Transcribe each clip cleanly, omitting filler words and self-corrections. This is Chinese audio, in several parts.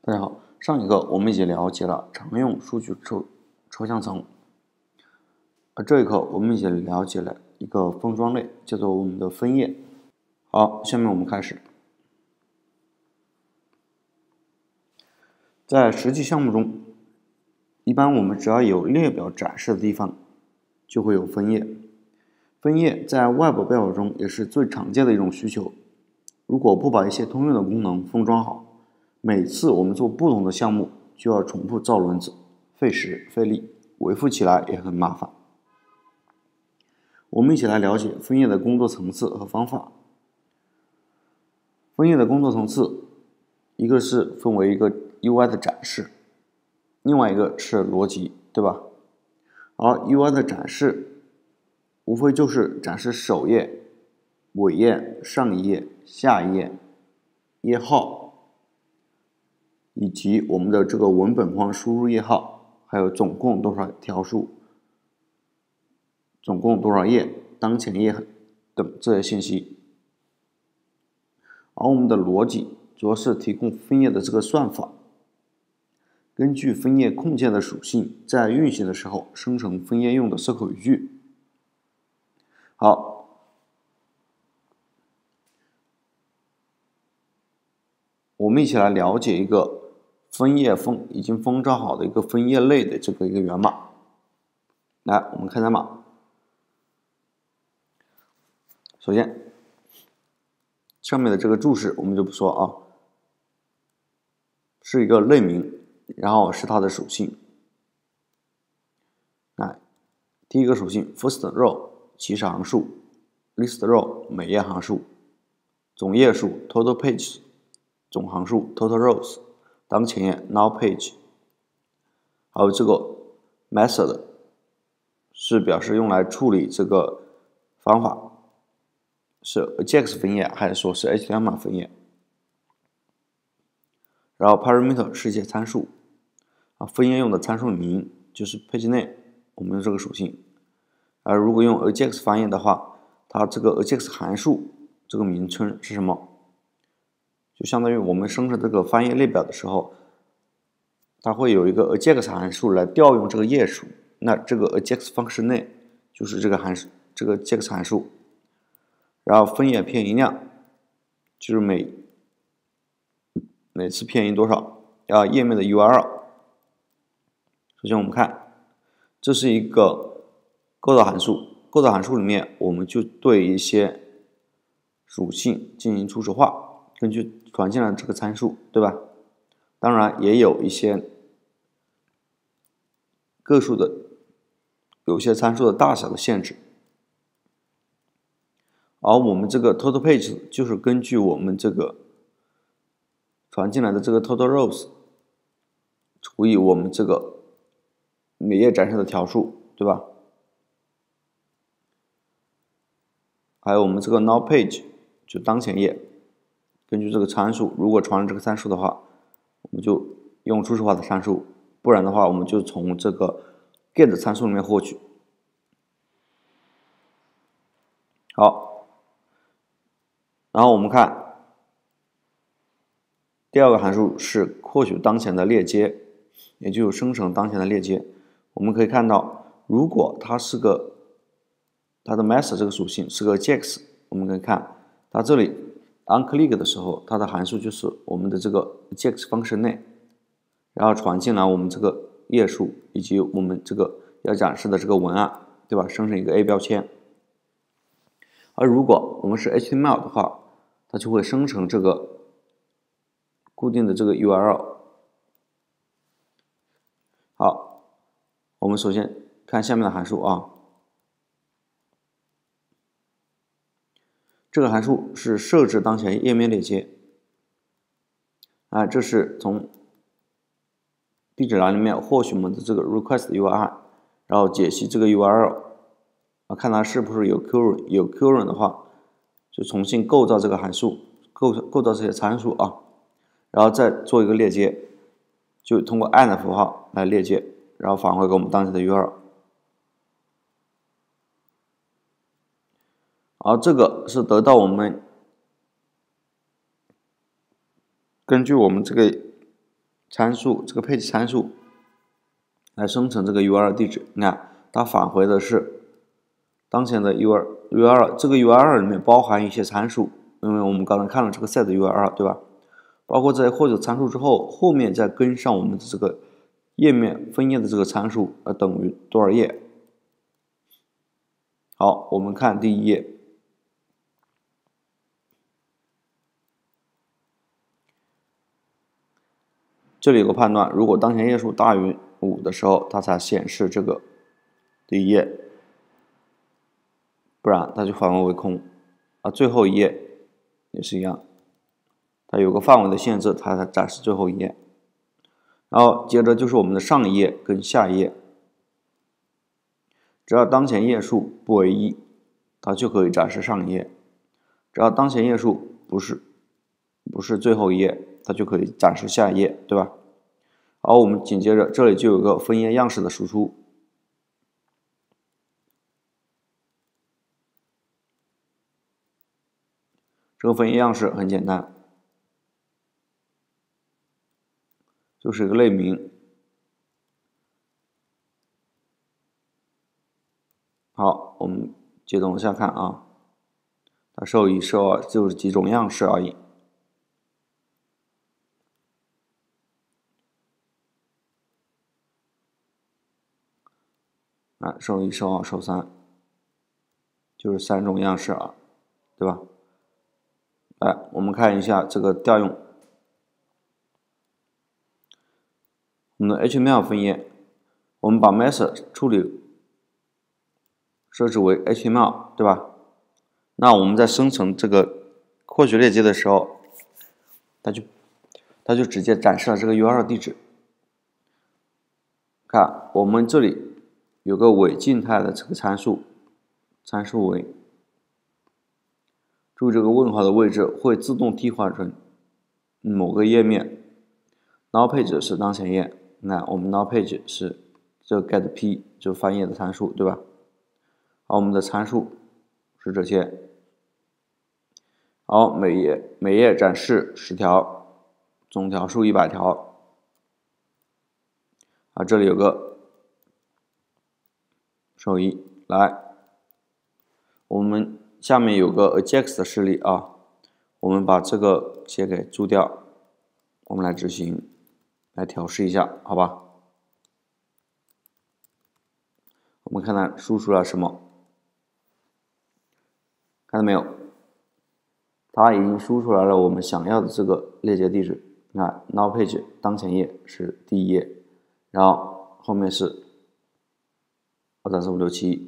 大家好，上一课我们已经了解了常用数据抽象层，而这一课我们已经了解了一个封装类，叫做我们的分页。好，下面我们开始。在实际项目中，一般我们只要有列表展示的地方，就会有分页。分页在外部标表中也是最常见的一种需求。如果不把一些通用的功能封装好，每次我们做不同的项目就要重复造轮子，费时费力，维护起来也很麻烦。我们一起来了解分页的工作层次和方法。分页的工作层次，一个是分为一个 UI 的展示，另外一个是逻辑，对吧？而 UI 的展示无非就是展示首页、尾页、上一页、下一页、页号，以及我们的这个文本框输入页号，还有总共多少条数、总共多少页、当前页等这些信息。而我们的逻辑主要是提供分页的这个算法，根据分页控件的属性，在运行的时候生成分页用的 SQL 语句。好，我们一起来了解一个分页已经封装好的一个分页类的这个一个源码。来，我们看代码。首先，上面的这个注释我们就不说啊，是一个类名，然后是它的属性。来，第一个属性 first row 起始行数 ，list row 每页行数，总页数 total pages 总行数 total rows 当前页 now page， 还有这个 method 是表示用来处理这个方法，是 AJAX 分页还是说是 HTML 分页。然后 parameter 是一些参数啊，分页用的参数名就是 page name， 我们用这个属性。而如果用 AJAX 翻译的话，它这个 AJAX 函数这个名称是什么？就相当于我们生成这个翻页列表的时候，它会有一个 AJAX 函数来调用这个页数，那这个 AJAX function name 就是这个函数，这个 AJAX 函数。然后分页偏移量就是每次偏移多少，页面的 URL。首先我们看，这是一个构造函数，构造函数里面我们就对一些属性进行初始化，根据传进来的这个参数，对吧？当然也有一些个数的，有些参数的大小的限制。而我们这个 total page 就是根据我们这个传进来的这个 total rows 除以我们这个每页展示的条数，对吧？还有我们这个 now page 就当前页，根据这个参数，如果传了这个参数的话，我们就用初始化的参数，不然的话我们就从这个 get 参数里面获取。好，然后我们看第二个函数是获取当前的列接，也就是生成当前的列接。我们可以看到，如果它的 method 这个属性是个 AJAX， 我们可以看它这里 on click 的时候，它的函数就是我们的这个 AJAX function name， 然后传进来我们这个页数以及我们这个要展示的这个文案，对吧？生成一个 A 标签。而如果我们是 HTML 的话，它就会生成这个固定的这个 URL。好，我们首先看下面的函数啊，这个函数是设置当前页面链接。这是从地址栏里面获取我们的这个 request URL， 然后解析这个 URL， 看它是不是有 current， 有 current 的话，就重新构造这个函数，构造这些参数啊，然后再做一个链接，就通过 and 符号来链接，然后返回给我们当前的 URL。而这个是得到我们根据我们这个参数这个配置参数来生成这个 URL 地址。你看，它返回的是当前的 URL， 这个 URL 里面包含一些参数，因为我们刚才看了这个 set URL， 对吧？包括在获取参数之后，后面再跟上我们的这个页面分页的这个参数，等于多少页？好，我们看第一页。这里有个判断，如果当前页数大于5的时候，它才显示这个第一页，不然它就返回为空。最后一页也是一样，它有个范围的限制，它才展示最后一页。然后接着就是我们的上一页跟下一页，只要当前页数不为1，它就可以展示上一页；只要当前页数不是最后一页，它就可以展示下一页，对吧？好，我们紧接着这里就有个分页样式的输出。这个分页样式很简单，就是一个类名。好，我们接着往下看啊，它受1、受2就是几种样式而已。受1、受2、受3，就是3种样式啊，对吧？我们看一下这个调用。我们的 HTML 分页，我们把 method 处理设置为 HTML， 对吧？那我们在生成这个获取链接的时候，它就直接展示了这个 URL 地址。看，我们这里有个伪静态的这个参数，参数为，注意这个问号的位置会自动替换成某个页面。Now page 是当前页，那我们 Now page 是这个 getP 就翻页的参数，对吧？好，我们的参数是这些。好，每页展示10条，总条数100条。这里有个受1，来，我们下面有个 ajax 的示例啊，我们把这个先给注掉，我们来执行，来调试一下，好吧？我们看看输出了什么，看到没有？它已经输出来了我们想要的这个链接地址。你看 Now page 当前页是第一页，然后后面是2、3、4、5、6、7，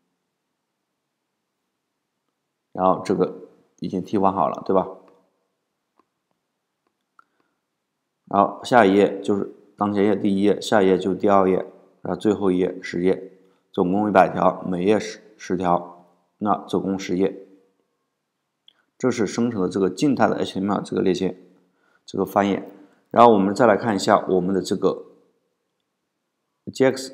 然后这个已经替换好了，对吧？然后下一页就是当前页第一页，下一页就是第2页，然后最后一页10页，总共100条，每页10条，那总共10页。这是生成的这个静态的 HTML 这个链接，这个翻页。然后我们再来看一下我们的这个 ajax，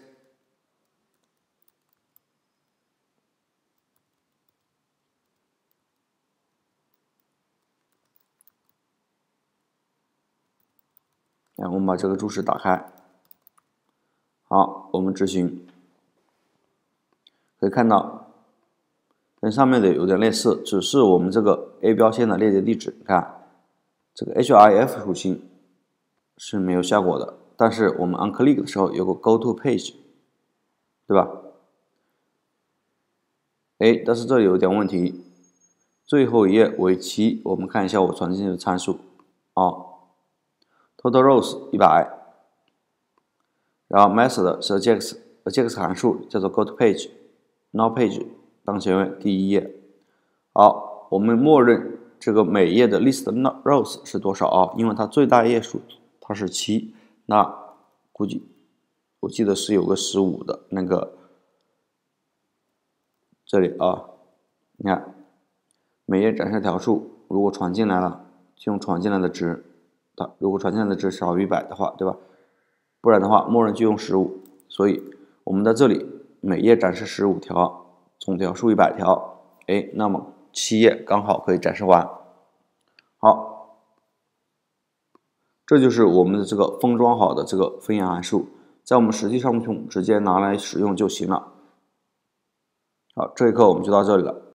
我们把这个注释打开。好，我们执行，可以看到跟上面的有点类似，只是我们这个 A 标签的链接地址，你看这个 href 属性是没有效果的，但是我们按 click 的时候有个 go to page， 对吧？但是这里有点问题，最后一页为7，我们看一下我传进去的参数，total rows 100，然后 method 是 ajax 函数叫做 go to page，now page 当前页第一页。好，我们默认这个每页的 list rows 是多少啊？因为它最大页数它是7，那估计我记得是有个15的那个，这里啊，你看每页展示条数，如果传进来了，就用传进来的值，如果传进来的值少于100的话，对吧？不然的话，默认就用15。所以我们在这里每页展示15条，总条数100条，那么7页刚好可以展示完。好， 这就是我们的这个封装好的这个分延函数，在我们实际上中直接拿来使用就行了。好，这一课我们就到这里了。